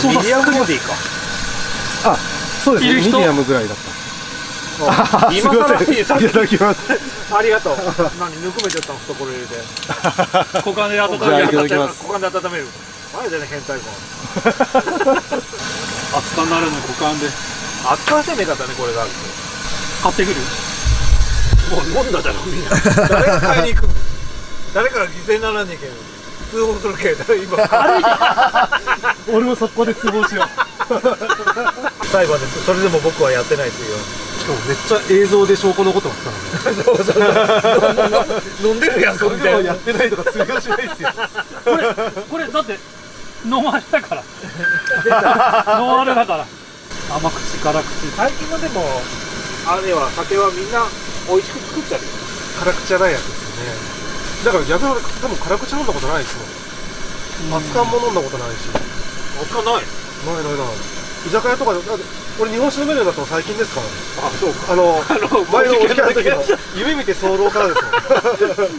ミディアムボディか。 あ、そうですね、ミディアムぐらいだった。 今更いただきます。 ありがとう。何ぬくめちゃったの、懐入れて。 股間で温める。 じゃあいただきます。 股間で温める。前でね、変態熱燗ならぬ股間で。 熱燗せめかったね、これがある買ってくる。 もう飲んだじゃろ、みんな。誰が買いに行くの。誰かが犠牲にならねえけど。通報するけど、今。 俺もそこで通報しよう。 裁判で、それでも僕はやってないっていう。 しかもめっちゃ映像で証拠残ってますからね。 そうそう。飲んでるやん、それでもやってないとか通用しないですよ。 これだってノンアルだから。ノンアルだから。甘口辛口。 最近のでもあれは酒はみんな美味しく作っちゃうよ。 辛口じゃないやつですよね。だから逆に俺多分辛口飲んだことないですもん。熱燗も飲んだことないし。 熱燗ない。 ない。居酒屋とかで、俺日本酒飲めるようになったの最近ですからね。 あ、そうか。 前のお付き合いの時の夢見て早漏からですよ。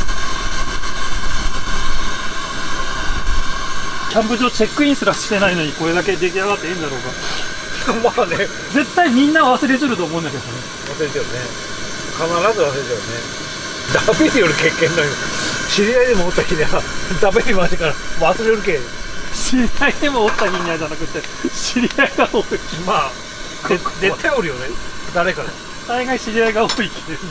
キャンプ場チェックインすらしてないのにこれだけ出来上がっていいんだろうか。 まあね、 絶対みんな忘れてると思うんだけどね。 忘れてるね。必ず忘れてるね。ダメによる経験だよ。知り合いでもおった日にはダメに回してから忘れるけ。 知り合いでもおった日にはじゃなくて、知り合いが多い。 まあ絶対おるよね、誰かが。 大概知り合いが多いけど。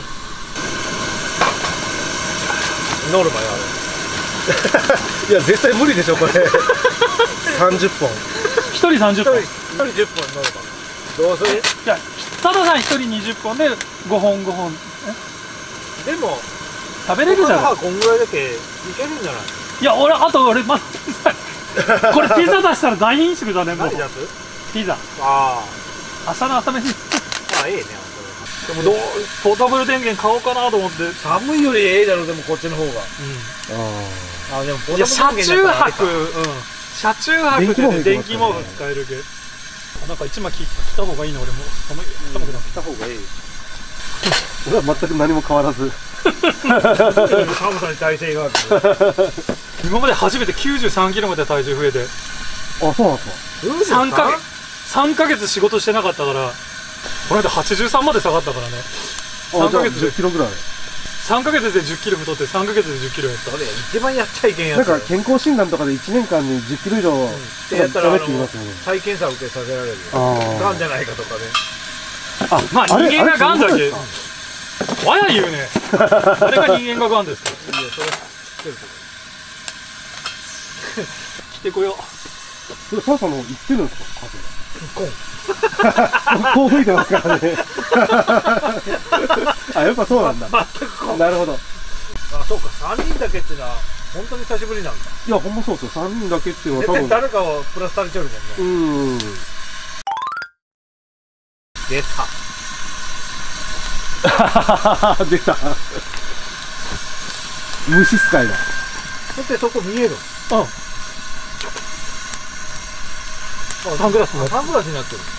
ノルマよ、あいや絶対無理でしょこれ。30本。 1人30本。 れ。1人10本ノルマ。どうする？ いや、たださん1人20本で5本5本。 でも食べれるじゃん。 こんぐらいだけいけるんじゃない？ いや、俺まだピザ。これピザ出したら大飲食だね、もう。 何出す？ ピザ。 あ明日の朝飯。 あ、いいね。 でもポータブル電源買おうかなと思って。 寒いよりええだろ、でもこっちの方が。あ、でもポータブル電源だったらあれか。 車中泊で電気毛布使えるけ。なんか一枚切った方がいいな、俺も。寒くなった方がいい。 俺は全く何も変わらず。 寒さに耐性がある。 今まで初めて93キロまで体重増えて。 あ、そうなんですか。 3ヶ月仕事してなかったから、この間83まで下がったからね。3ヶ月で 10キロぐらい。 3ヶ月で10キロ太って3ヶ月で10キロやった。 それ一番やっちゃいけんやつ。 なんか健康診断とかで1年間に10キロ以上やったらダメって言いますよね。 再検査を受けさせられるよ。がんじゃないかとかね。 まあ人間ががんだけ。わや言うね。あれが人間ががんですか。いや、それ知ってるけど。来てこよう。 それサーさんの言ってるんですか、 コン。 こう吹いてますからね。あ、やっぱそうなんだ。なるほど。 あ、そうか、3人だけっていうのは本当に久しぶりなんだ。 いや、ほんまそうですよ。3人だけっていうのは多分誰かをプラスされちゃうもんね。出た。 出た。虫使いだ。 だってそこ見える。サングラスになってる。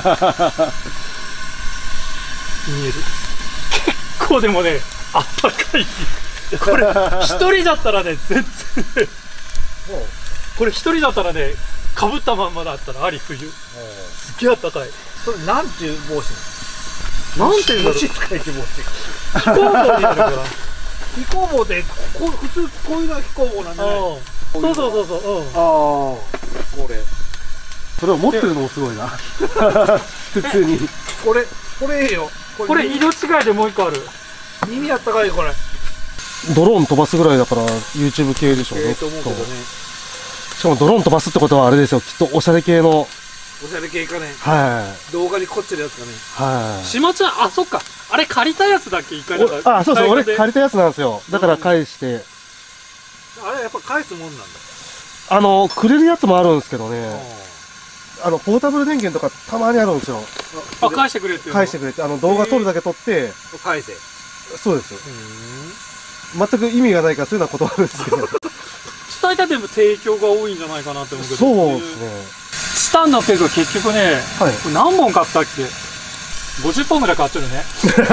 見える。結構でもね、あったかい。これ一人だったらね、全然。これ一人だったらね、かぶったまんまだったらあり冬。すっげえあったかい。 それなんていう帽子なんていうんだろう。 虫使いって帽子。 飛行帽になるから。 飛行帽で、普通こういうのは飛行帽なんだね。 そう。ああ、 これ。それを持ってるのもすごいな。普通に。 これいいよ。 これ色違いでもう一個ある。 耳あったかいこれ。 ドローン飛ばすぐらいだから YouTube 系でしょうね。 と思うけどね。 しかもドローン飛ばすってことはあれですよ。きっとおしゃれ系の。 おしゃれ系かね。 はい。 動画に凝ってるやつかね。 はい。 島ちゃん、あ、そっか。あれ借りたやつだっけ、一回だから。 あ、そうそう、俺借りたやつなんですよ。だから返して。 あれやっぱ返すもんなんだ。 くれるやつもあるんですけどね。ポータブル電源とかたまにあるんですよ。 あ、返してくれって。 返してくれって、動画撮るだけ撮って。 返せ。 そうです。全く意味がないからそういうのは断るんですけど。 伝えたでも提供が多いんじゃないかなって思うけど。 そうですね。 チタンのペグ結局ね、何本買ったっけ？50本ぐらい買ってるね。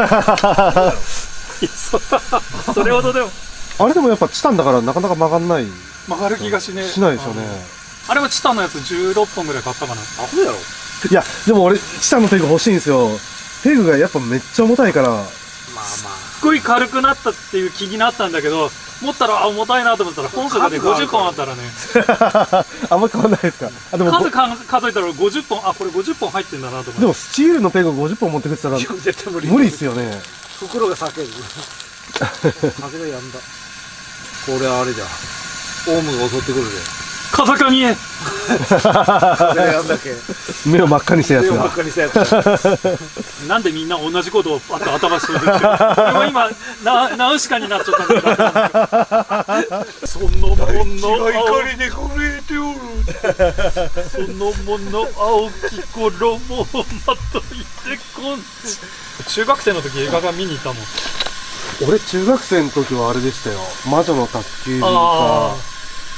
それほどでも。 あれでもやっぱチタンだからなかなか曲がんない。 曲がる気がしね。 しないですよね。 あれはチタンのやつ16本ぐらい買ったかな。 アホやろ。 いやでも俺チタンのペグ欲しいんですよ。ペグがやっぱめっちゃ重たいから。 まあまあ。 すっごい軽くなったっていう気になったんだけど、持ったら重たいなと思ったら本数がね50本あったらねあんま変わんないですか。あでも数数えたら50本、あこれ50本入ってんだなと思って。 でもスチールのペグ50本持ってくってたら絶対無理。 無理っすよね。 袋が裂ける。風がやんだ。これあれじゃん。オウムが襲ってくるで。 風上へ風がやんだけ。 目を真っ赤にしたやつが。 目を真っ赤にしたやつ。 なんでみんな同じことをあと頭してるんですけど、俺は今ナウシカになっちゃったんだけど、そのもの怒りで震えておる。 そのもの青き衣をまといてこんち。中学生の時映画館見に行ったもん。 俺中学生の時はあれでしたよ。魔女の宅急便あか。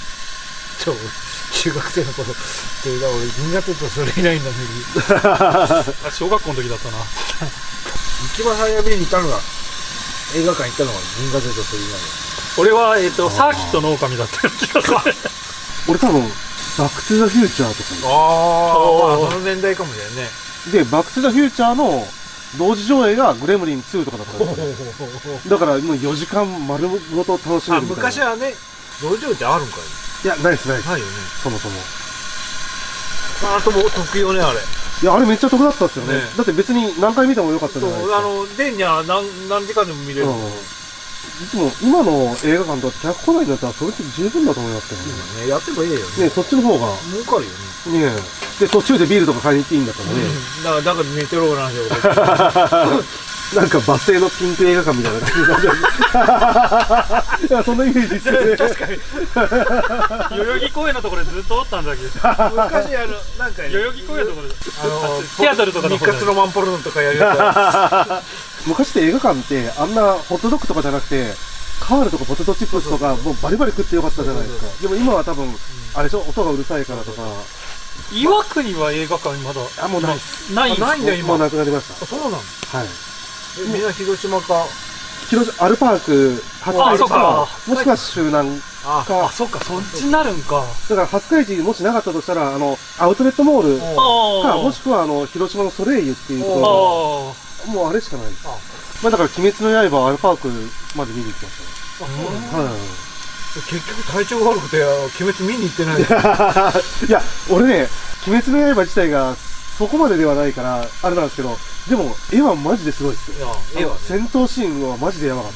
中学生の頃っていうか俺苦手とそれ以来の無理。 小学校の時だったな。 一番早めに行ったのが映画館行ったのが苦手とそれ以俺はサーキットの狼だった気がする。 俺多分バックトゥザフューチャーとか。 ああその年代かもしれないね。 でバックトゥザフューチャーの同時上映がグレムリン2とかだったんですよ。だからもう4時間丸ごと楽しめるみたいな。 昔はね道場ってあるんかい。 いやないですないです。 ないよね。 そもそも。 あとも得意よねあれ。 いやあれめっちゃ得だったっすよね。 ねだって別に何回見てもよかったじそうゃないですか。 デンには何時間でも見れる。 いつも今の映画館と客来ないんだったらそれって十分だと思いますけどね。 ねやってもいいよね。 ねそっちの方が儲かるよね。 ねで途中でビールとか買いに行っていいんだったらね。 だから寝てろうなんでしょう。 なんかバス停のピンク映画館みたいな感じになっちゃう。いやそんなイメージですよね。 確かに代々木公園のところでずっとおったんだけど、 昔なんか代々木公園のところでシアトルとかの日活ロマンポルノとかやるや昔って映画館ってあんなホットドッグとかじゃなくてカールとかポテトチップスとかもうバリバリ食ってよかったじゃないですか。でも今は多分あれでしょ音がうるさいからとか。 岩国は映画館まだあもうないないんだ今。 もうなくなりました。 そうなの。 はい。 みんな広島かアルパーク初開そうかかもしくは周南あか。 そっかそっちになるんか。だから初開地もしなかったとしたらアウトレットモールかもしくは広島のソレイユっていうところもうあれしかないです。まあだから鬼滅の刃アルパークまで見に行きましたね。 結局体調が悪くて鬼滅見に行ってない。 いや俺ね鬼滅の刃自体がそこまでではないからあれなんですけど、でも絵はマジですごいですよ。 絵はね戦闘シーンはマジでやばかった。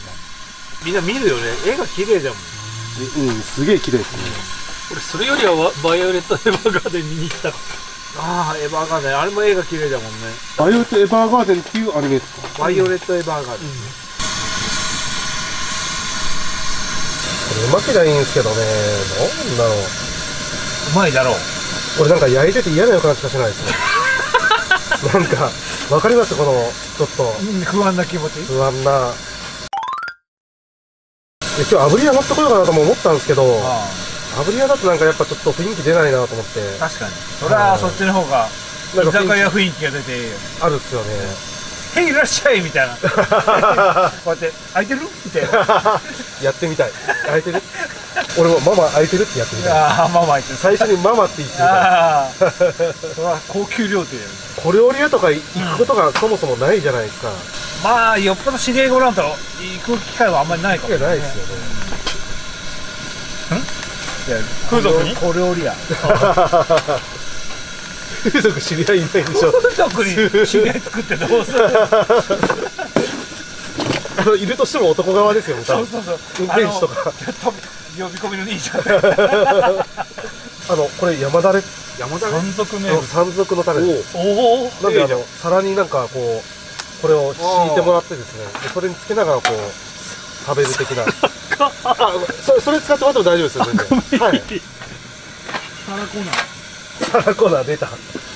みんな見るよね。絵が綺麗じゃん。 すげえ綺麗ですね。 俺それよりはバイオレット・エヴァーガーデン見に行った。 ああエヴァーガーデンあれも絵が綺麗だもんね。 バイオレット・エヴァーガーデンっていうアニメですか。 バイオレット・エヴァーガーデン。 これうまけりゃいいんですけどね。なんだろう。 うまいだろう。 俺なんか焼いてて嫌な予感しかしないですね。なんかわかりますこのちょっと不安な気持ち。 不安な。今日炙り屋持ってこようかなとも思ったんですけど、炙り屋だとなんかやっぱちょっと雰囲気出ないなと思って。 確かにそれはそっちの方が居酒屋雰囲気が出てあるっすよね。 へいいらっしゃいみたいな。こうやって開いてるみたいな。 やってみたい。開いてる。俺もママ開いてるってやってみたい。 ああママ開いてる。 最初にママって言ってみたい。 ああそれは高級料亭やね。 小料理屋とか行くことがそもそもないじゃないですか。 まあよっぽど知り合いがおらんと行く機会はあんまりないかもね。 ないですよね。 風俗に小料理屋。 風俗知り合いいないでしょ。 風俗に知り合い作ってどうする。 いるとしても男側ですよね。 そうそうそう。 運転手とか。 呼び込みの兄ちゃん。 これ山だれ。 山賊名物。 山賊のタレです。 おお。 なんで皿になんかこれを敷いてもらってですね。それにつけながら食べる的な。それ使ってもらっても大丈夫ですよ全然。はい。 サラコーナー。 サラコーナー出た。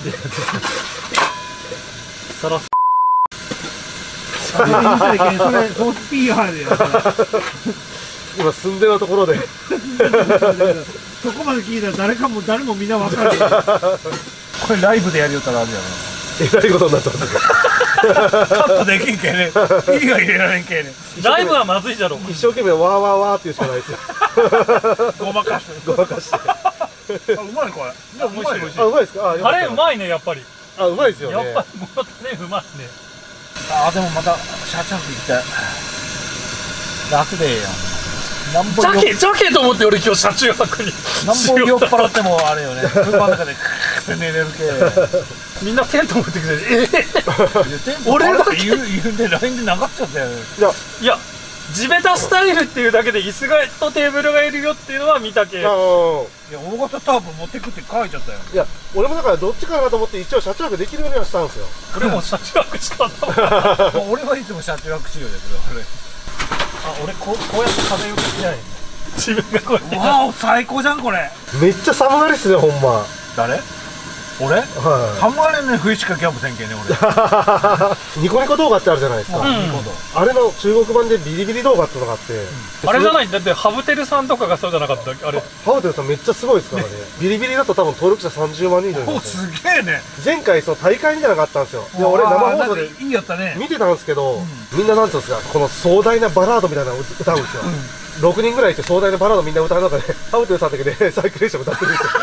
サラ。 それトースピーハーでや。 今住んでるところで。 そこまで聞いたら誰もみんな分かる。これライブでやりよったらあるやろ。 えらいことになってます。 カットできんけね。ピーが入れられんけね。 ライブはまずいじゃろ。 一生懸命わーわーわーっていうしかないですよ。 ごまかして。 ごまかして。 うまいこれ。 美味しい美味しい。 あ、うまいですか。あ、 タレうまいね、やっぱり。 あ、うまいですよね。 やっぱりこのタレうまいね。 あ、でもまた車中泊行きたい。楽でええやん。 ジャケと思って俺今日車中泊に。 なんぼ酔っ払ってもあれよね。車の中でクーって寝れるけ。 みんなテント持ってきて、 俺だけ言うんで LINE で流っちゃったよ。 いや、地べたスタイルっていうだけで椅子がとテーブルがいるよっていうのは見たけ。 いや、大型タープ持ってくって書いちゃったよ。 いや、俺もだからどっちかなと思って一応車中泊できるようにはしたんですよ。 俺も車中泊しかったもん。 俺はいつも車中泊しようだけど、俺こうやって風よけしない。 自分がこれ。 わお、最高じゃんこれ。 めっちゃ寒がりっすね、ほんま。 誰？俺？寒がりね、冬しかキャンプせんけんね、俺。 ニコニコ動画ってあるじゃないですか。あれの中国版でビリビリ動画ってのがあって。 あれじゃない、だってハブテルさんとかがそうじゃなかったっけ、あれ。 ハブテルさんめっちゃすごいですからね。ビリビリだと多分登録者30万人以上いお、 ます。 すげえね。 前回その大会みたいなのがあったんですよ。で、俺生放送でいいやったね。 見てたんですけど、みんななんていうんですか、この壮大なバラードみたいなのを歌うんですよ。6人ぐらいいて壮大なバラードみんな歌う中で、ハブテルさんだけでサイクレーション歌ってるんですよ。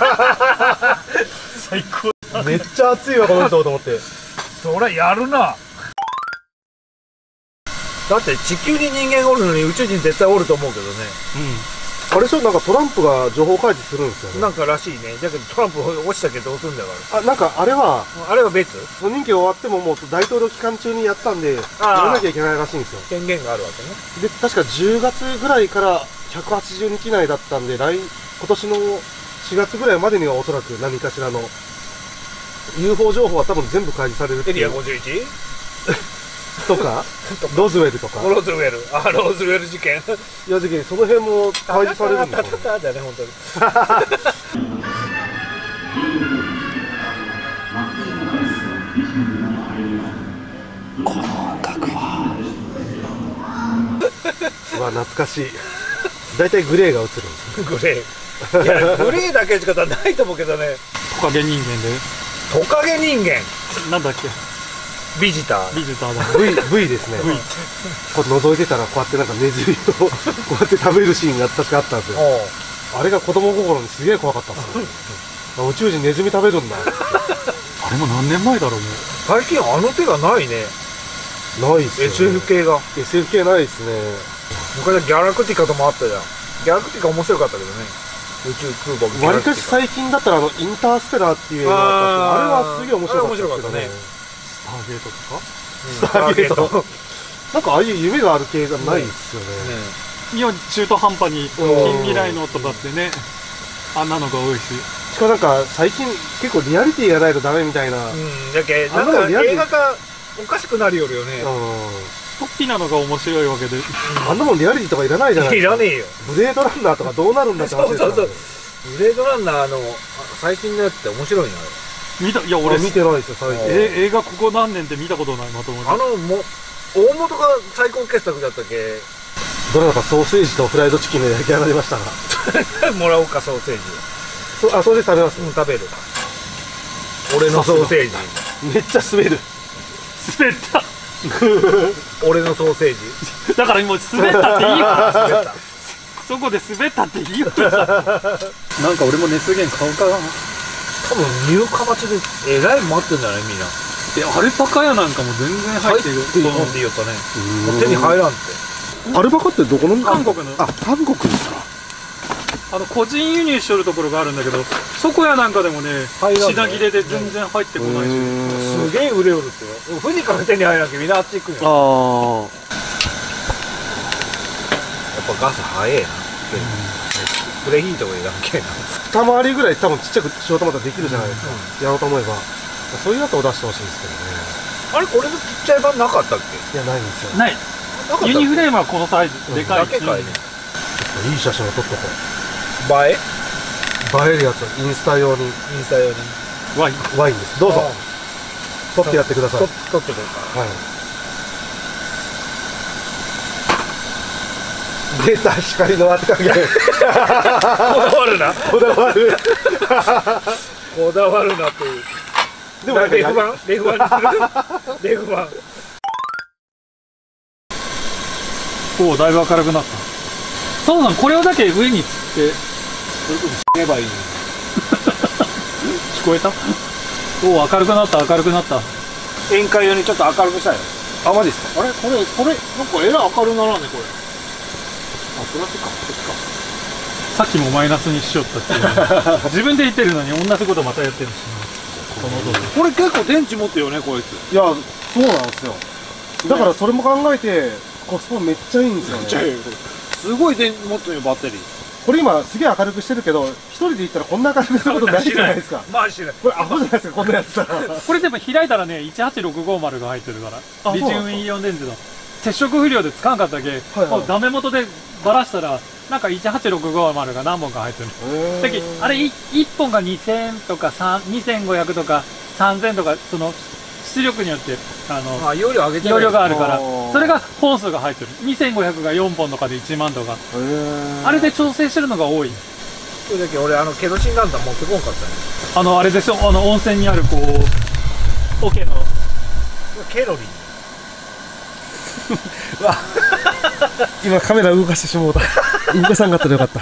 最高。 めっちゃ熱いわこの人と思って。 それやるな。だって地球に人間おるのに宇宙人絶対おると思うけどね。 あれそう、なんかトランプが情報開示するんですよね。 なんからしいね。だけどトランプ落ちたけどどうするんだかあ、なんかあれはら。あれは別？ 任期終わってももう大統領期間中にやったんでやらなきゃいけないらしいんですよ。 権限があるわけね。 で、確か10月ぐらいから180日以内だったんで、今年の4月ぐらいまでにはおそらく何かしらの UFO 情報は多分全部開示されるっていう。 エリア 51？ とかロズウェルとか。 ロズウェル。あ、ロズウェル事件。 いや、事件その辺も開示されるんですよね。 だね、本当に。この音楽は。 うわ、懐かしい。大体グレーが映るんですよ。 グレー。いや、グレーだけしかないと思うけどね。 トカゲ人間で。 トカゲ人間。 なんだっけ。 ビジター。 ビジターだ。 V ですね。こう覗いてたらこうやってなんかネズミをこうやって食べるシーンが確かあったんですよ。あれが子供心にすげえ怖かったんですよ。宇宙人ネズミ食べるんだ。 あれも何年前だろうもう。 最近あの手がないね。 ないっすよね。 SF 系が。 SF 系ないっすね。 昔はギャラクティカともあったじゃん。ギャラクティカ面白かったけどね。宇宙空母わりかし最近だったらインターステラーっていう映画があったんですけど、あれはすげえ面白かったですね。 スターゲートとか。 スターゲート。なんかああいう夢がある系がないっすよね。 いや、中途半端に近未来のとかってね、あんなのが多いし。 しかもなんか最近結構リアリティやないとダメみたいな。 だけなんか映画がおかしくなるよりよね。 突飛なのが面白いわけで。 あんなもんリアリティとかいらないじゃないですか。 いらねえよ。 ブレードランナーとかどうなるんだって話ですからね。 そう。ブレードランナーの最近のやつって面白いな。 いや、俺見てないですよ最近。 映画ここ何年って見たことないまともに。 大元が最高傑作だったっけ。 どれだかソーセージとフライドチキンの焼き上がりましたが。 もらおうか、ソーセージ。 あ、それで食べます。 食べる。俺のソーセージ。 めっちゃ滑る。 滑った。 俺のソーセージ。 だから今滑ったっていいわ。そこで滑ったっていいわ。なんか俺も熱源買うかな。 多分ニューカマチでえらい待ってんじゃないみんな。 アルパカ屋なんかも全然入ってるよ。 飲んでいいよったね。手に入らんって。 アルパカってどこの？ 韓国の。 あ、韓国ですか。 個人輸入しとるところがあるんだけど、そこやなんかでもね、品切れで全然入ってこないし。 すげえ売れよるってよ。富士から手に入らんけどみんなあっち行くんよ。やっぱガス早えな。プレヒートがいらんけんな。 二回りぐらい多分ちっちゃくしようと思ったらできるじゃないですか。やろうと思えば。そういうやつを出してほしいんですけどね。 あれこれのちっちゃい版なかったっけ？ いや、ないんですよ。 ない。ユニフレームはこのサイズでかい。 だけかいね。 いい写真を撮っとこう。 映えるやつをインスタ用に。 ワインです。どうぞ。撮ってやってください。 撮ってください。 はい。出た光の当て加減。 こだわるな。 こだわる。 こだわるなっていう。でもレフ板にする？レフ板。 おお、だいぶ明るくなった。そうなん、これをだけ上につって。 それこそ死ねばいい。 聞こえた？おお、明るくなった、明るくなった。 宴会用にちょっと明るくしたよ。 あ、マジっすか？ あれこれ、なんかえらい明るならね、これ。あ、プラスか、こっちか。 さっきもマイナスにしよったっていう自分で言ってるのに同じことまたやってるしな。この音で。 これ結構電池持ってるよね、こいつ。 いや、そうなんですよ。だからそれも考えて、コスパめっちゃいいんですよね。 めっちゃいい。すごい電池持ってるよ、バッテリー。 これ今すげえ明るくしてるけど、一人で行ったらこんな明るくすることないじゃないですか。 まあしない。 これアホじゃないですか、こんなやつさ。 これでも開いたらね、18650が入ってるから、 あリチウムイオン電池の接触不良でつかんかったけ、 はいもうダメ元でばらしたら、なんか18650が何本か入ってる。だけどあれ1本が2000とか2500とか3000とか、その出力によって容量上げて容量があるから、 あーそれが本数が入ってる。2500が4本とかで1万とか、あれで調整してるのが多い。 それだけ俺ケロシンランタン持ってこんかったね。 あれですよ、温泉にあるこう桶のケロリン。 今カメラ動かしてしもうた。動かさんかったらよかった。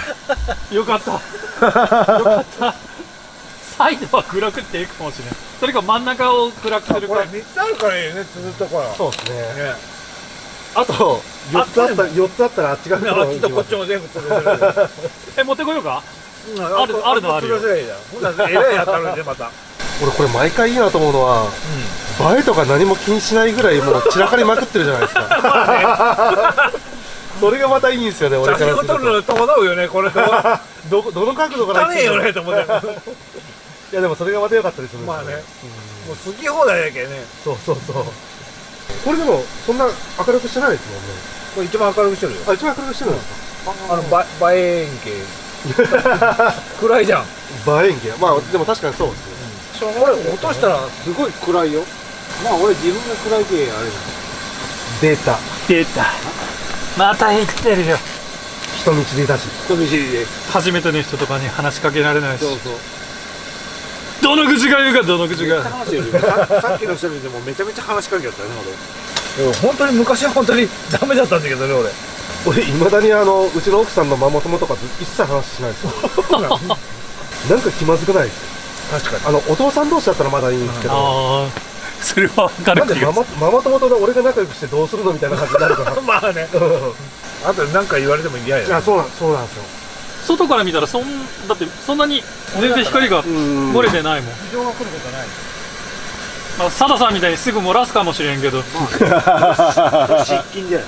よかったよかった。サイドは暗くっていいかもしれない。それか真ん中を暗くするか。 これ3つあるからいいね、ずっとこれ。 そうですね。あと4つあったらあっち側のきっとこっちも全部潰れる。 持ってこようか。 あるのあるよ。ほんならえらい当たるんでまた。 俺これ毎回いいなと思うのは、映えとか何も気にしないぐらいもう散らかりまくってるじゃないですか。それがまたいいんですよね、俺写真を撮るの伴うよね、これ。 どの角度から汚ねえよねと思って。 いやでもそれがまた良かったりするんですよ。 まあね、もう好き放題だけね。 そう。これでもそんな明るくしてないですもんね。 これ一番明るくしてるよ。 あ、一番明るくしてるんですか？ 映え円形。暗いじゃん。 映えんけ。まあでも確かにそうですよ。 これ落としたらすごい暗いよ。まあ俺自分が暗い系あれだ。 データ出た。また生きてるよ。 人見知りだし。 人見知りで。 初めての人とかに話しかけられないし。 そう。 どの口が言うか、どの口が。 話してるよ。さっきの人にでもめちゃめちゃ話しかけちゃったよね、俺。本当に昔は本当にダメだったんだけどね、 俺いまだにうちの奥さんのママ友とか一切話しないですよ。 俺。 なんか気まずくないです確かに。 お父さん同士だったらまだいいんですけど、 ああ、それは分かるなんでマ気がする。 マ友と俺が仲良くしてどうするのみたいな感じになるから。 まあね。あと何か言われても嫌や。 いや、そうなんですよ。 外から見たらだってそんなに全然光が漏れてないもん。 異常が来ることない。 まあ、サダさんみたいにすぐ漏らすかもしれんけど、 失禁じゃない。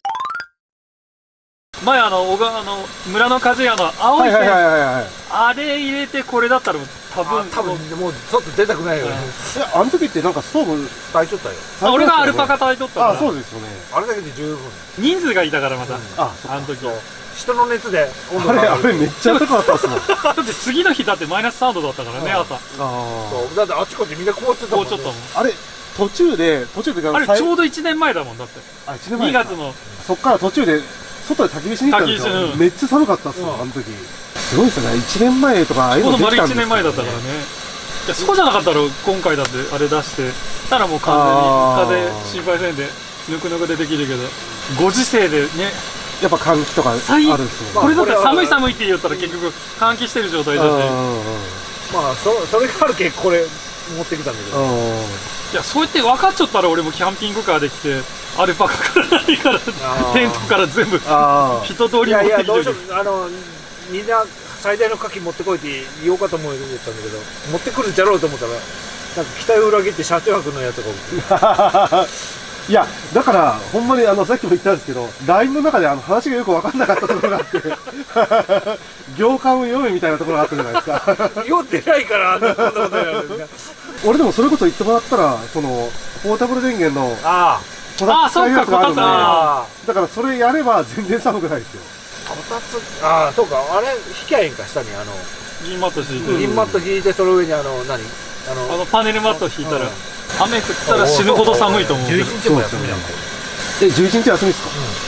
前村の鍛冶屋の青い線、 はい。 あれ入れてこれだったら多分もう外出たくないよね。 あの時ってなんかストーブ大ちょったよ。 俺がアルパカ炊いとったから。 そうですよね。 あれだけで十分。 人数がいたからまた、 あの時人の熱で温度が上がる。 あれめっちゃ高かったっすもん。 だって次の日だってマイナス3度だったからね、朝そうだってあっちこっちみんな凍ってたもんね。 こうちょっともん。 あれ途中であれちょうど1年前だもん。だって 1年前 2月のそっから途中で外で焚き火しに行ったんですよ。 焚き火しめっちゃ寒かったっすよ、あの時。すごいですよね。1年前とかああいうちょうど丸のできたんです 1年前だったからね。いや、そうじゃなかったら今回だってあれ出してたらもう完全に風心配せんでぬくぬくでできるけど、ご時世でね、 やっぱ換気とかあるんですよね。 これだって寒いって言ったら結局換気してる状態だし、 まあそれがあるけこれ持ってきたんだけど。 いや、そうやって分かっちゃったら俺もキャンピングカーで来てアルパカから何からテントから全部一通り持ってきてる。 どうしよう、みんな最大の牡蠣持ってこいって言おうかと思ったんだけど、持ってくるんじゃろうと思ったらなんか期待を裏切って車中泊のやつがいや、だからほんまにさっきも言ったんですけど、 LINE の中で話がよく分かんなかったところがあって行間を読めみたいなところがあったじゃないですか。 酔ってないからこんなことになるんですか。 俺でもそれこそ言ってもらったら、ポータブル電源のこたつそっか、こたつ。 だからそれやれば全然寒くないですよ。 こたつ、そうか、あれ引きゃええんか、下に銀マット敷いて、 銀マット引いて、その上にパネルマット引いたら雨降ったら死ぬほど寒いと思う。 11日も休みなんか。 11日休みですか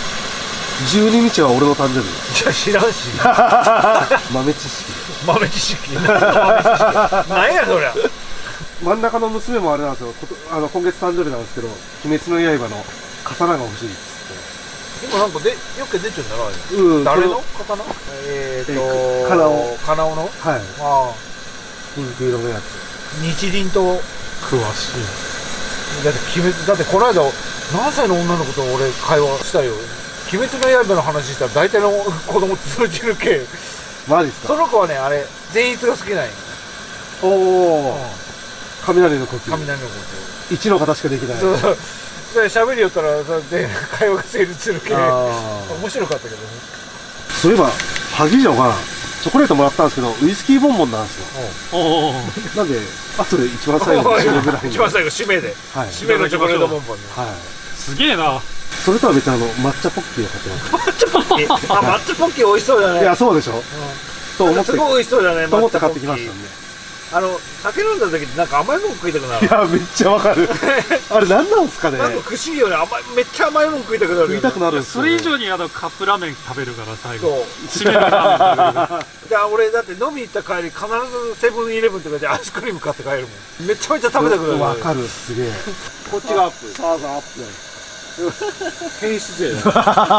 ？12日は俺の誕生日。 じゃ知らんし。 豆知識。 豆知識。何やそりゃ。 真ん中の娘もあれなんですよ。今月誕生日なんですけど、鬼滅の刃の刀が欲しいっつって。 今なんかよく出ちゃうんだろ、あれ。誰の刀？ 金尾の。 金尾の？ はい。ピンク色のやつ。 日輪と詳しい。 だってこの間何歳の女の子と俺会話したよ。鬼滅の刃の話したら大体の子供通じるけ。 マジっすか。 その子はねあれ善逸が好きなんよ。 おお、雷の呼吸。 雷の子一の方しかできない。 そうそうで喋りよったらそれで会話が成立するけ。面白かったけどね。 そういえば萩城がチョコレートもらったんですけどウイスキーボンボンなんですよ。なんで後で一番最後の締めぐらいに一番最後締めで、締めのチョコレートボンボンね。 すげえな。 それとは別に抹茶ポッキーを買ってます。 抹茶ポッキー抹茶ポッキー美味しそうだね。 いやそうでしょ。と思ってすごい美味しそうだね。 と思って買ってきましたんで。 酒飲んだ時ってなんか甘いもの食いたくなる。 いやめっちゃわかる。あれ何なんですかね。 なんか不思議よね。めっちゃ甘いもの食いたくなる。 食いたくなるんですよ。 それ以上にカップラーメン食べるから最後。 そう。 締めのラーメン食べる。 じゃあ俺だって飲み行った帰り必ずセブンイレブンとかでアイスクリーム買って帰るもん。めちゃめちゃ食べたくなる。 わかる。すげえ。 こっちがアップ。さあさあアップ。変質税だ。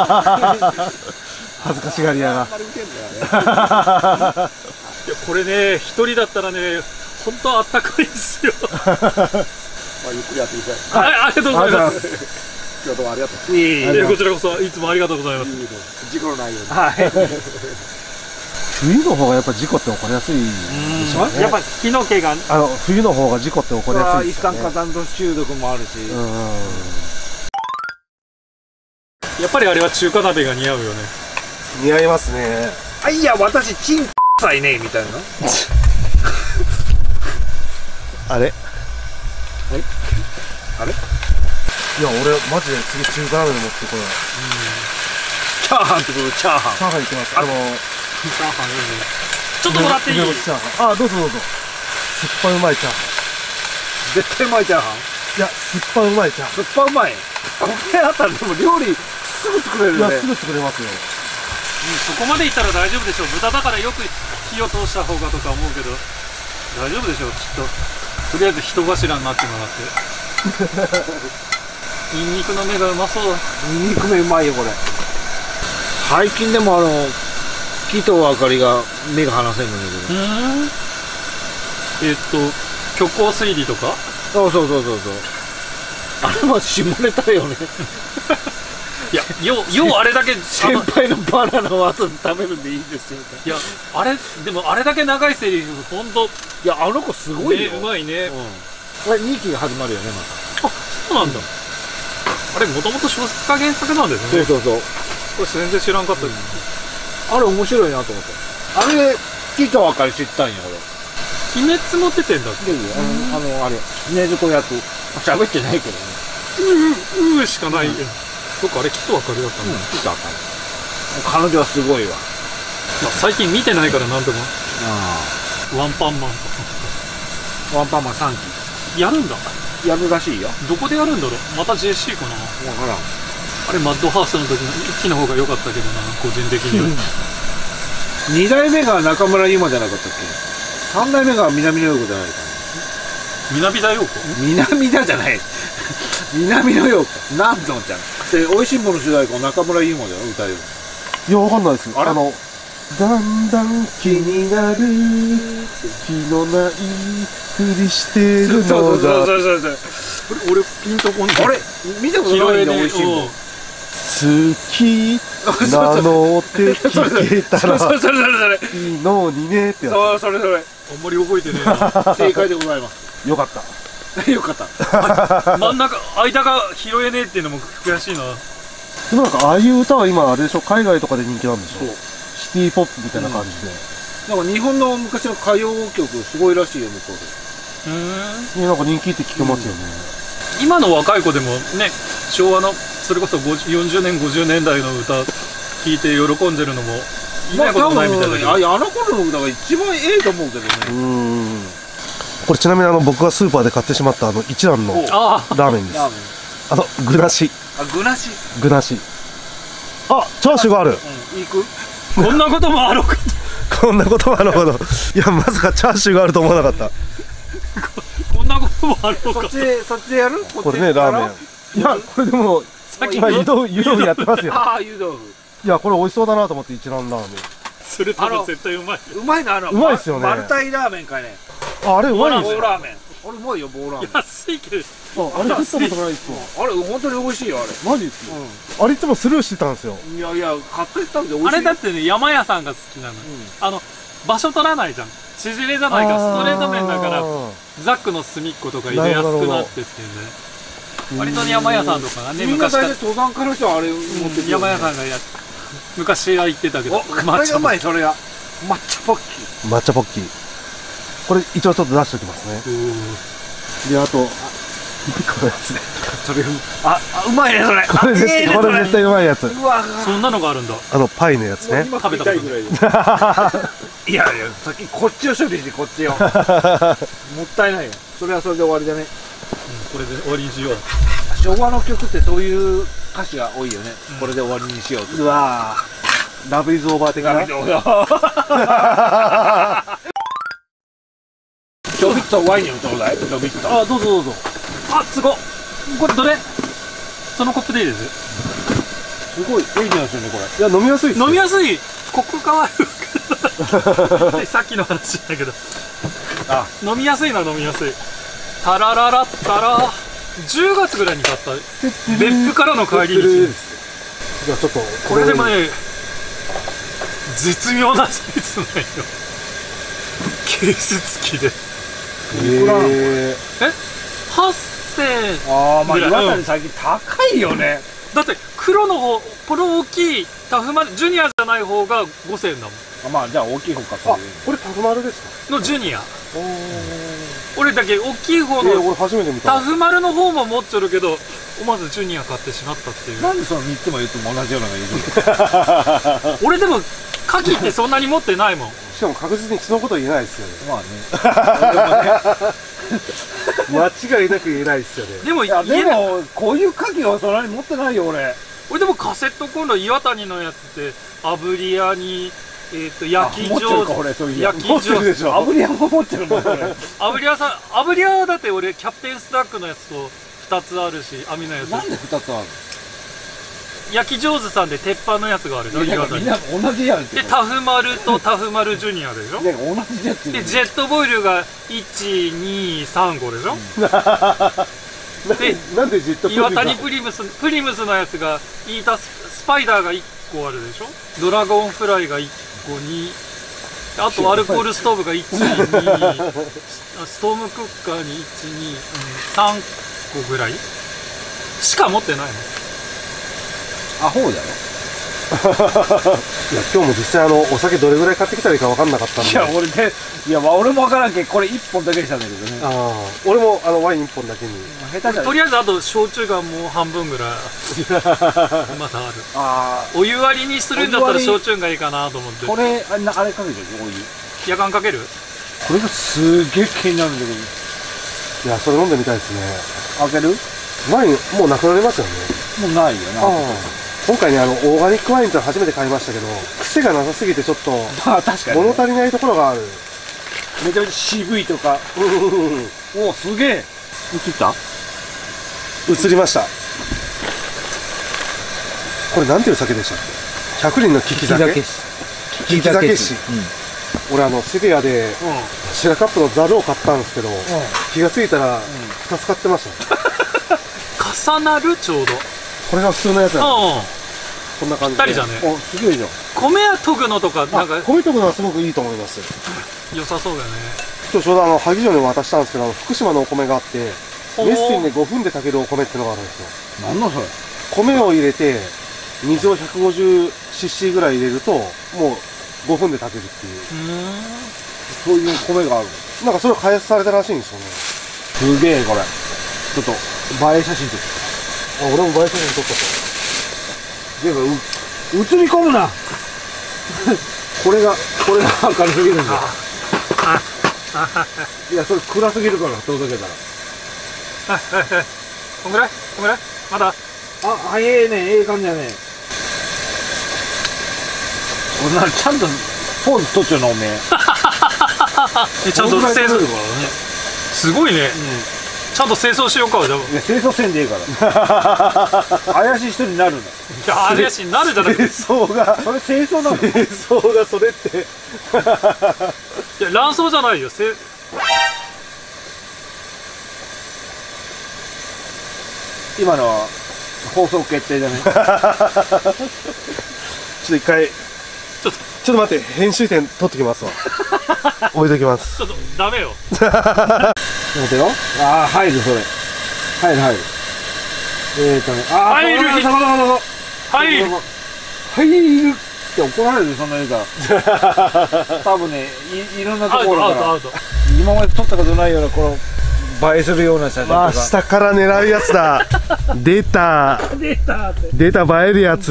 恥ずかしがり屋が。 いやこれね一人だったらね本当あったかいですよ。 ゆっくりやってください。 はい、ありがとうございます。 今日どうもありがとう。いいこちらこそいつもありがとうございます。 事故のないように。はい。 冬の方がやっぱ事故って起こりやすいでしょうね。 やっぱ火の気が冬の方が事故って起こりやすいですよね。 一酸化炭素中毒もあるし。 やっぱりあれは中華鍋が似合うよね。 似合いますね。 あ、いや私チンさいねみたいな。 あれあれ。 いや俺マジで次中華鍋持ってこよう。 チャーハンってこと。チャーハン。 チャーハン行きます。 チャーハンいいね。ちょっともらっていい？ どうぞどうぞ。酸っぱいうまいチャーハン。 絶対うまいチャーハン。 いや酸っぱうまいチャーハン。 酸っぱうまい。これあったらでも料理すぐ作れるね。 いやすぐ作れますよ。 そこまでいったら大丈夫でしょう。豚だからよく火を通した方がとか思うけど大丈夫でしょうきっと。とりあえず人柱になってもらってニンニクの芽がうまそうだ。 ニンニク芽うまいよこれ。最近でも木と明かりが目が離せんのだけど。 虚構推理とか。 そうあれは下ネタよね。 いやようあれだけ先輩のバナナを後で食べるんでいいですよ。 いやでもあれだけ長いセリフ本当。 いやあの子すごいよ。 うまいね。 これ2期が始まるよねまた。 あ、そうなんだ。あれもともと小説家原作なんですね。 そうこれ全然知らんかった。 あれ面白いなと思って。あれで木と明かり知ったんや俺。 鬼滅も出てんだっけ。 あれねずこ役喋ってないけどね。 しかないよ。そっかあれ木と明かりだったんだ。 木と明かり。彼女はすごいわ。 最近見てないからなんでも。ワンパンマンワンパンマン3 期やるんだ。 やるらしいよ。 どこでやるんだろう。また JC かな。 分からん。 あれマッドハウスの時の1期の方が良かったけどな個人的には。 2代目が中村ゆまじゃなかったっけ。3代目が南野陽子じゃないかな。 南田陽子。 南田じゃない。南野陽子。南蔵ちゃん。で美味しいもの主題歌を中村ゆまじゃ歌える。 いやわかんないですよ。だんだん気になる気のないふりしてるのが俺ピンとこんない。 あれ見たことないね。美味しいもん。 好きなのって聞けたらいいのにねってやつ。 それあんまり覚えてねえな。 正解でございます。 よかったよかった。 真ん中間が拾えねえっていうのも悔しいな。 でもなんかああいう歌は今あれでしょ、海外とかで人気なんでしょ。シティポップみたいな感じで、 なんか日本の昔の歌謡曲すごいらしいよ向こうで。 なんか人気って聞けますよね。 今の若い子でもね昭和のそれこそ40年50年代の歌聴いて喜んでるのもいないこともないみたいだけど、 あの頃の歌が一番ええと思うけどね。 これちなみに僕がスーパーで買ってしまった一蘭のラーメンです。具なし。具なし。あ、チャーシューがある。 行く。 こんなこともあろうかと。 こんなこともあろうかと。いやまさかチャーシューがあると思わなかった。 こんなこともあろうかと。 そっちでやる。 これねラーメン。いやこれでもさっき湯豆腐やってますよ。 ああ湯豆腐。 いやこれ美味しそうだなと思って一蘭ラーメン。 それ多分絶対うまい。 うまいな。 うまいっすよね。 マルタイラーメンかいね。 あれうまいんですよ。 棒ラーメン。あれうまいよ、棒ラーメン。 安いけど、 あれ食ったことないっすもん。 あれ本当に美味しいよ、あれ。 マジっすよ。あれいつもスルーしてたんですよ。 いやいや、買ってったんで美味しいよ。 あれだってね、山屋さんが好きなの。場所取らないじゃん。縮れじゃないから、ストレート麺だから、ザックの隅っことか入れやすくなってっていうね。割と山屋さんとかがね、 みんな大体登山家の人はあれ持ってくる。 山屋さんが昔は言ってたけど、 これがうまい、それが。抹茶ポッキー。 抹茶ポッキー。これ一応ちょっと出しておきますね。で、あと、このやつね。 それ、うまいね、それ。 これ絶対うまいやつ。 うわ、 そんなのがあるんだ。 パイのやつね。 今食べたいぐらい。いやいや、先こっちを処理して、こっちを。もったいないよ。それはそれで終わりだね。 これで終わりにしよう。 昭和の曲ってそういう歌詞が多いよね。これで終わりにしようって。 うわー、ラブイズオーバー的な。 ちょびっとワインをちょうだい。ちょびっと。 あ、どうぞどうぞ。あ、すごっ。これどれ？そのコップでいいです。 すごいいい匂いするね、これ。 いや、飲みやすいっす。 飲みやすい。コップ変わる。さっきの話だけど。飲みやすいのは飲みやすい。タラララッタラ。10月ぐらいに買った別府からの帰り道。 じゃあちょっとこれでもね、絶妙なサイズなんよ。ケース付きで。 いくらなの？ 8000。 ああ、まあ岩谷最近高いよね。 だって黒の方、この大きいタフマルジュニアじゃない方が5000円だもん。 まあじゃあ大きい方か。 これタフマルですのジュニア。俺だけ大きい方か？ の俺初めて見た。 タフマルの方も持っちゃるけど、思わずジュニア買ってしまったっていう。 なんでその3つも言っても同じようなのがいるの？ 俺でもカキってそんなに持ってないもん。 しかも確実に人のこと言えないですよね。 まあね。 間違いなく言えないですよね。 でもこういうカキはそんなに持ってないよ、俺。 俺でもカセットコンロ岩谷のやつって炙り屋に焼き上手、 焼き上手でしょ。炙り屋も持ってるもん。 炙り屋さん、炙り屋だって俺キャプテンスタックのやつと2つあるし、網のやつ。 なんで2つあるの？ 焼き上手さんで鉄板のやつがある。 みんな同じやん。 でタフマルとタフマルジュニアでしょ。 同じやつでジェットボイルが1235でしょ。でなんでジェットボイルが岩谷プリムスのやつがイータスパイダーが1個あるでしょ。ドラゴンフライが1個に、あとアルコールストーブが1、2、ストームクッカーに1、2、3個ぐらいしか持ってないの。 アホだろ。 いや、今日も実際お酒どれぐらい買ってきたらいいか分かんなかったんで。 俺も分からんけど、これ1本だけにしたんだけどね。 俺もワイン1本だけに。 とりあえずあと焼酎がもう半分ぐらいまだある。お湯割りにするんだったら焼酎がいいかなと思って。 これあれかけてるよ、お湯。 夜間かける？ これがすげえ気になるんだけど。 いや、それ飲んでみたいですね。 開ける？ ワインもうなくなりますよね。 もうないよな。 今回ね、オーガニックワインって初めて買いましたけど、癖がなさすぎてちょっと確かに物足りないところがある。 めちゃめちゃ渋いとか。おお、すげえ。映った？ 映りました。これなんていう酒でしたっけ？100人の利き酒。利き酒師。俺セリアでシラカップのザルを買ったんですけど、気がついたら2つ買ってました。 重なるちょうど。 これが普通のやつなんです。こんな感じで。 ぴったりじゃね。 お、すげえじゃん。 米や研ぐのとかなんか。 米研ぐのはすごくいいと思います。 良さそうだよね。 今日ちょうど萩城に渡したんですけど、福島のお米があって、メッセンで5分で炊けるお米ってのがあるんですよ。 なんのそれ？ 米を入れて水を 150cc ぐらい入れるともう5分で炊けるっていう。 そういう米がある。 なんかそれを開発されたらしいんですよね。 すげえこれ。ちょっと映え写真撮って。 俺も映え写真撮ったと。 でも映り込むな。これが明るすぎるんだ。いや、それ暗すぎるから届けたら。 こんぐらいまだ。 ええ感じだね。こんなちゃんとポーズ取っちゃうのおめえ。 ちゃんと清掃すごいね。ちゃんと清掃しようか。じゃあ。 いや、清掃せんでええから。怪しい人になるんだ。 いや、怪しいになるじゃなくて。 清掃がそれ清掃なの？ 清掃がそれって。 いや、卵巣じゃないよ。 今のは放送決定じゃない？ ちょっと一回、ちょっと待って、編集点取ってきますわ。置いときます。 ちょっとダメよ。 待てよ。ああ、入る、それ。入る。ああ、 入る入る。入るって怒られる、そんな言うから。多分ね、いろんなところから。 アウト。 今まで撮ったことないような、この映えするような写真とか。 下から狙うやつだ。出た映えるやつ。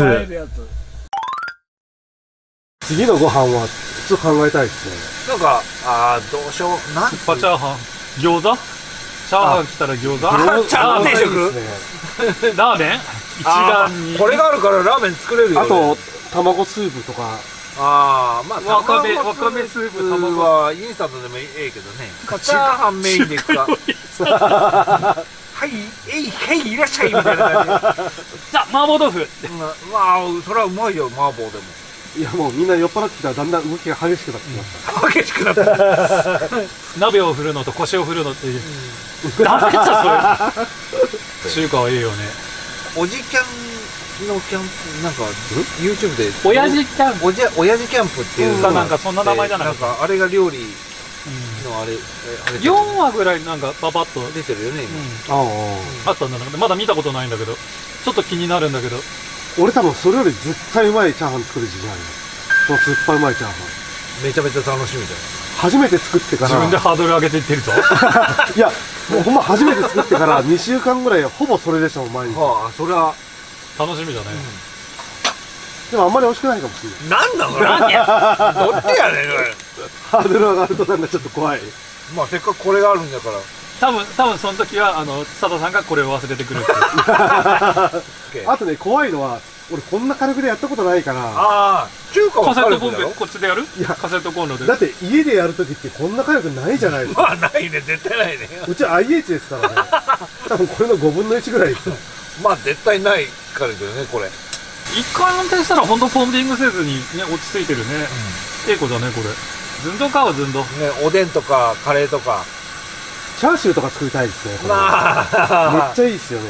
次のご飯はちょっと考えたいですね。 なんか、どうしよう。 スッパチャーハン、餃子、チャーハン来たら餃子、 チャーハン定食、 ラーメン一段に。 これがあるからラーメン作れるよ。 あと卵スープとか。 わかめスープ、 卵はインスタントでもええけどね。チャーハンメインでいくか。はい、いらっしゃいみたいな感じ。 じゃあ麻婆豆腐。 まあ、それはうまいよ、麻婆でも。 いや、もうみんな酔っ払ってきたらだんだん動きが激しくなってきました。 激しくなった鍋を振るのと腰を振るのっていう。ダメじゃん、それ。中華はいいよね。 おじキャンのキャンプ、なんか YouTube で親父キャンプ、 親父キャンプっていうなんかそんな名前じゃなかった。 なんかあれが料理のあれ 4話ぐらいなんかババッと出てるよね、 あったんだけど、まだ見たことないんだけど、ちょっと気になるんだけど。 俺多分それより絶対うまいチャーハン作る自信あるよ。その酸っぱいうまいチャーハンめちゃめちゃ楽しみだよ。 初めて作ってから自分でハードル上げていってるぞ。 いや、もうほんま初めて作ってから2週間ぐらいほぼそれでしたもん、毎日。 それは楽しみだね。 でもあんまり美味しくないかもしれない。 なんだこれ、どっちやねんこれ。 ハードル上がるとなんかちょっと怖い。 まあせっかくこれがあるんだから。 多分その時は佐田さんがこれを忘れてくるっていう。 あとね、怖いのは俺こんな火力でやったことないから。 中華はカセット火力だろ。 ボンベこっちでやる？いや、カセットコンロで。 だって家でやるときってこんな火力ないじゃないですか。 まあないね、絶対ないね。 うち IH ですからね。多分これの5分の1ぐらいですよ。 まあ絶対ないからだよね、これ。 一回運転したら本当ポンディングせずにね、落ち着いてるね。ええ子だね、これ。寸胴かは寸胴。 ね、おでんとかカレーとか。 チャーシューとか作りたいですね。 まあめっちゃいいですよね。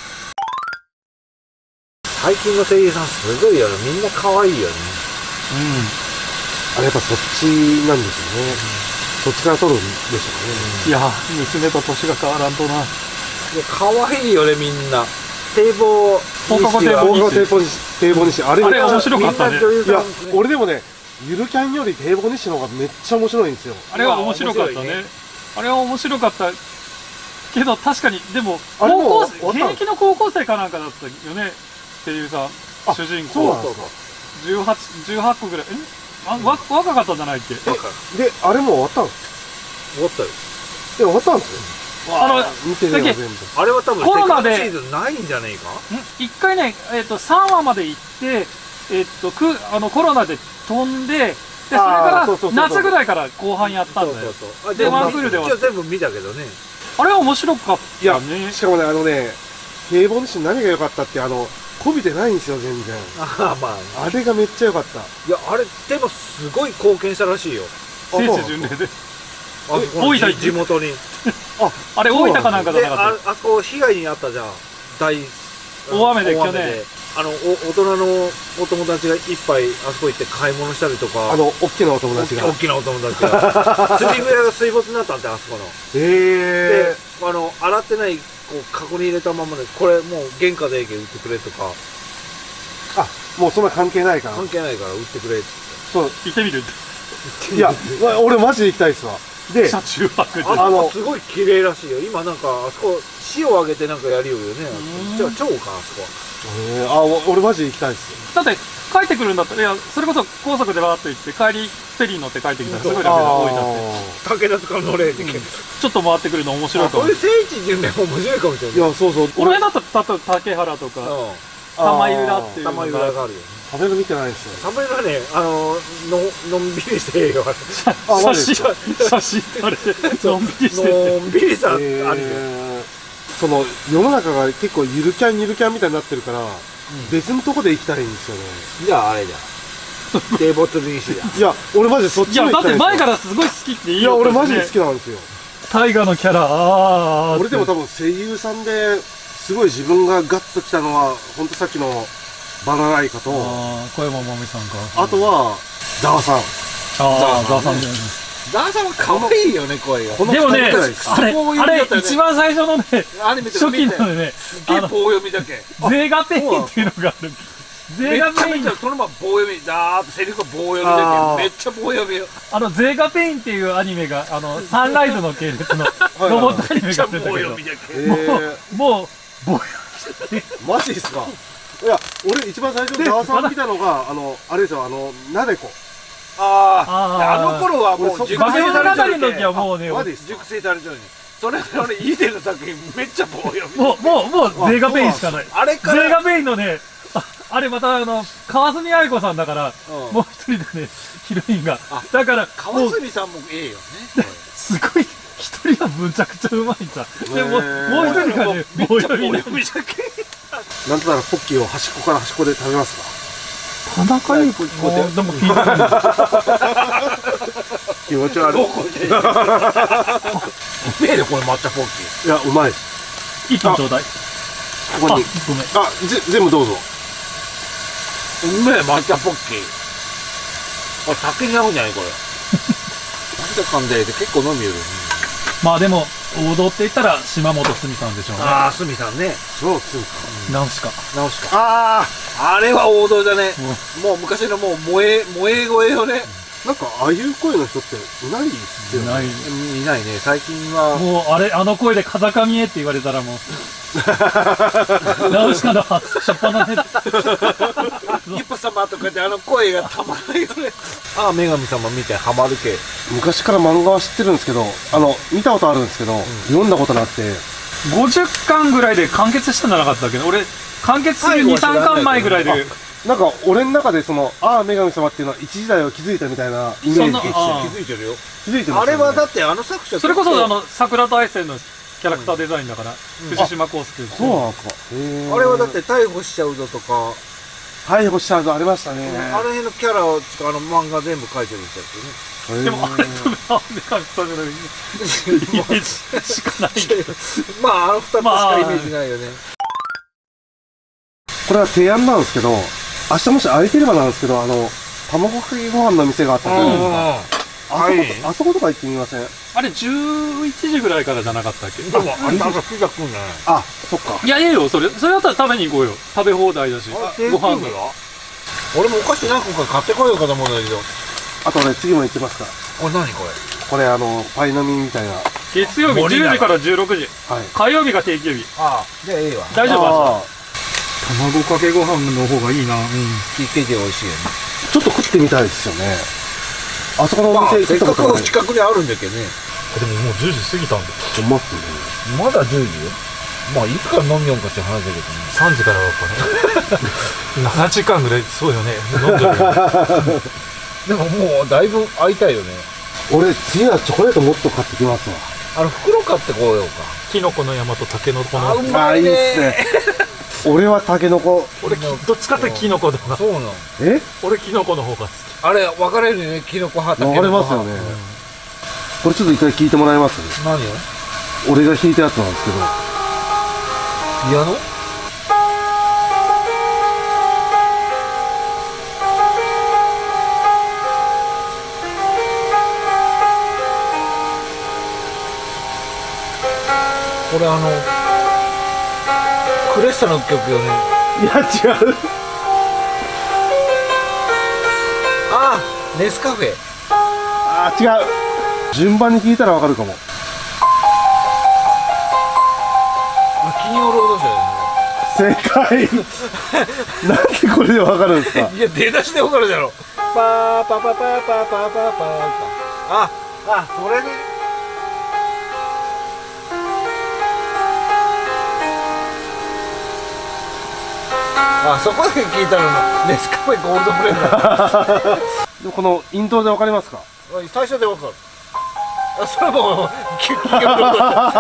最近の声優さんすごいよね。みんな可愛いよね。 あれやっぱそっちなんですよね。そっちから撮るんでしょうね。 いや、娘と年が変わらんとな。 可愛いよね、みんな。堤防放課後堤防にし、あれ面白かったね。 いや、俺でもね、ゆるキャンより堤防にしの方がめっちゃ面白いんですよ。 あれは面白かったね。あれは面白かったけど、確かにでも現役の高校生かなんかだったよね。っていうさ、主人公18個ぐらい、若かったんじゃないっけ。 で、あれも終わったんです。 終わったよ。 終わったんですよ。見てねえよ全部。 あれは多分コロナでシーズンないんじゃねえか。 一回ね、3話まで行って、コロナで飛んで、でそれから夏ぐらいから後半やったんだよ。でワンクールでは全部見たけどね。 あれは面白かったね。 しかもね、堤防にし何が良かったってこびてないんですよ全然。あれがめっちゃ良かった。 いや、あれでもすごい貢献したらしいよ。 聖地巡礼で大分地元に。 あれ大分かなんかじゃなかった。あそこ被害に遭ったじゃん。 大雨で去年。 大人のお友達が一杯あそこ行って買い物したりとか。 大きなお友達が。 大きなお友達が。釣り具屋が水没になったんで、あそこの。で、洗ってないカゴに入れたままで、これもう原価で売ってくれとか。 もうそんな関係ないから。 関係ないから売ってくれって。 そう、 行ってみる。 いや、俺マジで行きたいっすわ。で、 車中泊で。 すごい綺麗らしいよ。今なんかあそこ塩をあげてなんかやるよね。じゃあ超か、あそこは。 俺マジで行きたいっす。 だって帰ってくるんだったら、いや、それこそ高速でバーッと行って帰りフェリー乗って帰ってきたらすごい楽だ、大分って。 武田とか乗れってちょっと回ってくるの面白いかも。 そういう聖地巡礼も面白いかもしれない。 いや、そうそう。 俺だったら竹原とか玉浦っていう玉浦があるよ。 食べる見てないですよ。 玉浦ね、のんびりしてええよ。 写真あれのんびりしてのんびりさあるよ。 その世の中が結構ゆるキャンみたいになってるから、別のとこで行きたいんですよね。じゃああれじゃ堤防釣りにしや。いや、俺マジでそっちの行きたい。 いや、だって前からすごい好きって言いよ。 いや、俺マジで好きなんですよ。 大河のキャラ。 俺でも多分声優さんですごい自分がガッときたのは、ほんとさっきのバナナライカと、 小山まみさんか。 あとは、ザワさん。 ザワさんで。 ダーさんは可愛いよね、声が。 でもね、あれ、一番最初のね、初期のね、 棒読みだけ。 ゼガペインっていうのがある。ゼガペイン。 そのまま棒読み、だーっとセリフが棒読みだけ。めっちゃ棒読みよ。 ゼガペインっていうアニメが、サンライズの系列のロボットアニメが出たけど、もう、棒読み。 マジですか？いや、俺一番最初にザワさん見たのが、あれですよ、なでこ。 あの頃はもう熟成されてる時はもうね、 熟成されてるのに。それのね、以前の作品めっちゃ棒読み。 もう、ゼガペインしかない。ゼガペインのね、あれまた川澄愛子さんだから、もう一人でね、ヒロインが。だから、 川澄さんもええよね。 すごい、一人はむちゃくちゃうまいんだ。でも、もう一人がね、棒読みなんだなんとならポッキーを端っこから端っこで食べますか？ 田中優子でも聞いてない。 気持ち悪い。 うめえでこれ抹茶ポッキー。 いや、うまいです。 一本ちょうだい。 ここに。 ごめん。 全部どうぞ。 うめえ抹茶ポッキー。これ酒に合うんじゃないこれ。なんでかんで結構飲みよる。 まあでも、王道って言ったら島本すみさんでしょうね。 ああ、すみさんね。 そうすみさん。 ナウシカ。 直しか。あれは王道だね。もう昔のもう萌え声よね。 なんかああいう声の人っていないっすよね。 いないね。最近は。 もうあの声で風上へって言われたらもう。ナウシカのしょっぱなで。 ユッパ様とかであの声がたまらないよね。ああ、女神様みたいにハマる系。 昔から漫画は知ってるんですけど、見たことあるんですけど、読んだことなくて。 50巻ぐらいで完結したんじゃなかったっけど、俺、完結する2、3巻前ぐらいで。 なんか俺の中で女神様っていうのは一時代を築いたみたいなイメージ。 気づいてるよ。 気づいてます。 あれはだって作者それこそ桜大戦のキャラクターデザインだから、藤島康介。 そうなんですか。 あれはだって逮捕しちゃうぞとか。 逮捕しちゃうぞありましたね。 あの辺のキャラを漫画全部描いてるんですよね。 でもあれと女神様のイメージしかない。 まあ2つしかイメージないよね。 これは提案なんですけど、明日もし空いてればなんですけど、卵かけご飯の店があったじゃないですか。あそことか行ってみません？ あれ11時ぐらいからじゃなかったっけ？ でもあれなんかピザ食うんじゃない？ あ、そっか。 いや、いいよ、それだったら食べに行こうよ。食べ放題だし。ご飯が。 俺もお菓子何個か買ってこようかと思うんだけど。 あとね、次も行ってますから。 これ何これ？ これパイ飲みみたいな。 月曜日10時から16時。火曜日が定休日。 ああ、じゃあええわ。 大丈夫？卵かけご飯の方がいいな。 聞いてて美味しいよね。 ちょっと食ってみたいですよね。あそこのお店せっかく近くにあるんだけどね。 でももう10時過ぎたんだ。 ほんまっすね。 まだ10時よ。まあいつから飲みよんかって話だけどね。 3時からだったね。7時間ぐらい、そうよね。飲んでるよ。 でももうだいぶ空いたよね。 俺次はチョコレートもっと買ってきますわ。 袋買ってこようか。 キノコの山とタケノコの。 うまいね。 いいっすね。俺はタケノコ。 俺どっちかってキノコだな。 そうなの。 俺キノコの方が好き。 あれ分かれるよね。キノコ派、タケ分かれますよね。これちょっと一回聞いてもらえます？ 何を？ 俺が弾いたやつなんですけど。 ピアノ？これクレッサの曲よね。 いや違う。 ああ、ネスカフェ。 あ違う。順番に聞いたらわかるかも。 金曜ロードショー正解。なんでこれでわかるんですか？ いや、出だしでわかるだろ。パーパパパパパパパパ。それね。そこだけ聞いたのネスカフェゴールドブレンダー。 このイントロでわかりますか？ 最初でわかる。それもう金曜ロー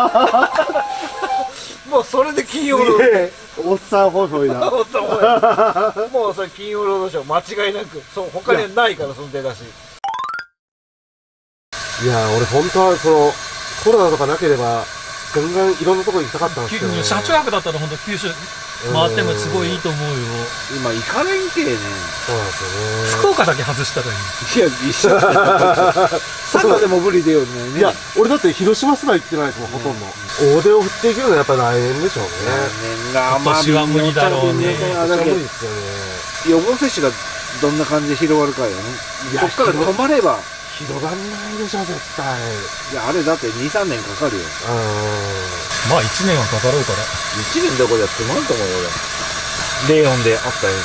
ド。もうそれで金曜ロード。おっさんホイホイだ。 もうそれ金曜ロードショー間違いなく。そう、他にはないから、その出だし。 いや俺本当はコロナとかなければガンガンいろんなとこ行きたかったんですけどね。 車中泊だったら本当九州回ってもすごいいいと思うよ。 今行かれんけね。 そうなんですよね。 福岡だけ外したらいい。 いや、一緒だ。佐賀でも無理だよね。 いや、俺だって広島すら行ってないですもん、ほとんど。大手を振っていけるのはやっぱり来年でしょうね。 今年は無理だろうね。 無理ですよね。 予防接種がどんな感じで広がるかよね。こっから止まれば。 広がんないでしょ、絶対。 いや、あれだって2、3年かかるよ。 まあ1年はかかろうから。 1年どころじゃつまんと思うよ、俺。レオンであったよ、こ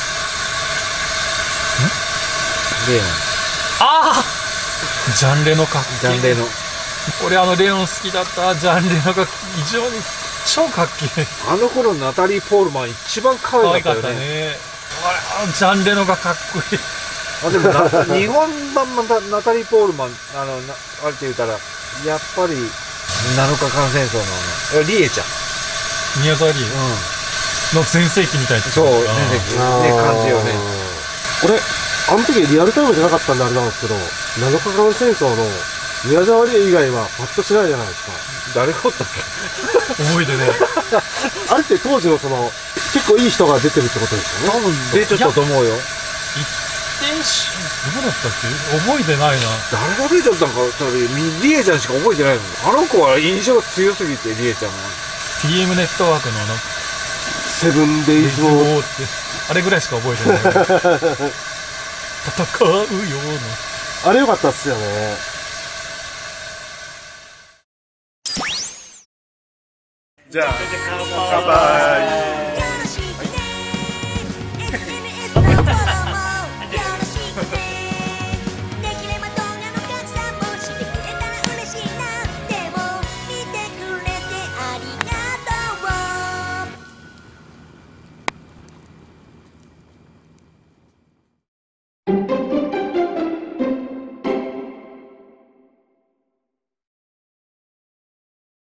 れ。レオン。 ああジャンレのかっけジャンレの。 俺レオン好きだった。ジャンレのが異常に超かっけえ。 あの頃ナタリー・ポールマン一番可愛かったよね。 ジャンレのがかっこいい。 でも日本版ナタリー・ポールマンあれって言ったらやっぱり7日間戦争のリエちゃん、 宮沢りえの全盛期みたいな。 そう全盛期ね、感じよね。 俺あの時リアルタイムじゃなかったんであれなんですけど、7日間戦争の宮沢りえ以外はパッとしないじゃないですか。誰がおったっけ覚えてねあれって当時の結構いい人が出てるってことですよね。 多分出ちゃったと思うよ。 どうだったっけ覚えてないな。 誰が出ちゃったんか、リエちゃんしか覚えてないの。あの子は印象が強すぎて、リエちゃんは TM ネットワークのセブンデイズウォーってあれぐらいしか覚えてない戦うようなあれ良かったっすよね。 じゃあ乾杯。